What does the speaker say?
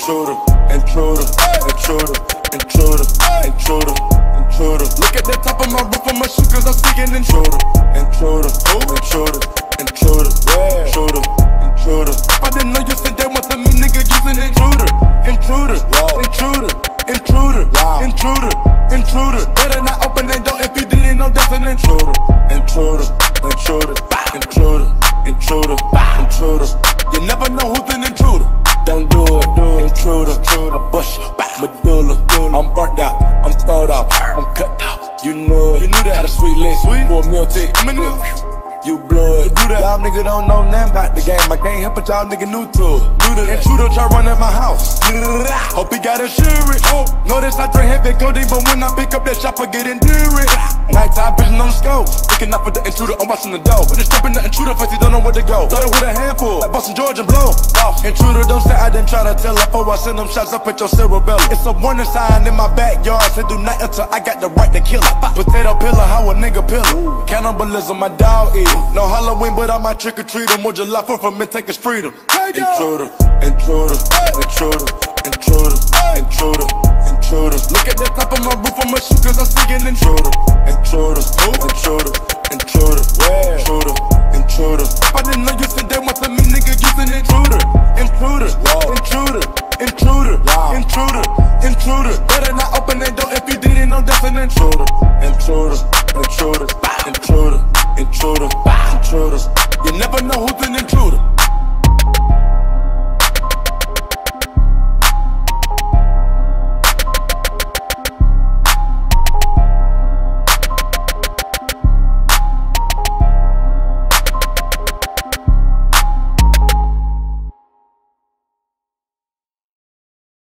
intruder, intruder, intruder, intruder, intruder, intruder. Look at the top of my roof, I'ma shoot cause I'm seeing intruder, intruder, intruder, intruder, intruder, intruder. If I didn't know you said that, what the me nigga using intruder, intruder, intruder, intruder, intruder, intruder. Better not open that door if you didn't know that's an intruder, intruder, intruder, intruder, intruder, intruder. You never know who's an intruder. Don't do it, intruder, I bust you, medulla. I'm burnt out, I'm thrown out, I'm cut out. You know it, had a sweet lick, for a meal tick. You blow it, y'all nigga don't know nothing about the game. I can't help it, y'all nigga new to it. Intruder try running my house. Hope he got insurance. Notice I drink heavy codeine, but when I pick up that shop, I get endurance. Nighttime vision on the scope, picking up with the intruder, I'm watching the dough. When it's stepping the intruder, first he don't know where to go. Started with a handful, like Boston George and blow. Intruder don't say I didn't try to tell her, before I send them shots up at your cerebellum. It's a warning sign in my backyard, say do not enter, I got the right to kill her. Potato pillar, how a nigga pillar. Cannibalism, my dog eat. No Halloween, but I might trick or treat him. More July 4th from it, take his freedom. Intruder, intruder, intruder, intruder, intruder, intruder. Look at the top of my roof, I'ma shoot cause I'm seeing intruder, intruder, intruder, intruder, intruder, intruder. If I didn't know you said that, what the me nigga using intruder, intruder, intruder, intruder, intruder, intruder. Better not open that door if you didn't know that's an intruder, intruder, intruder.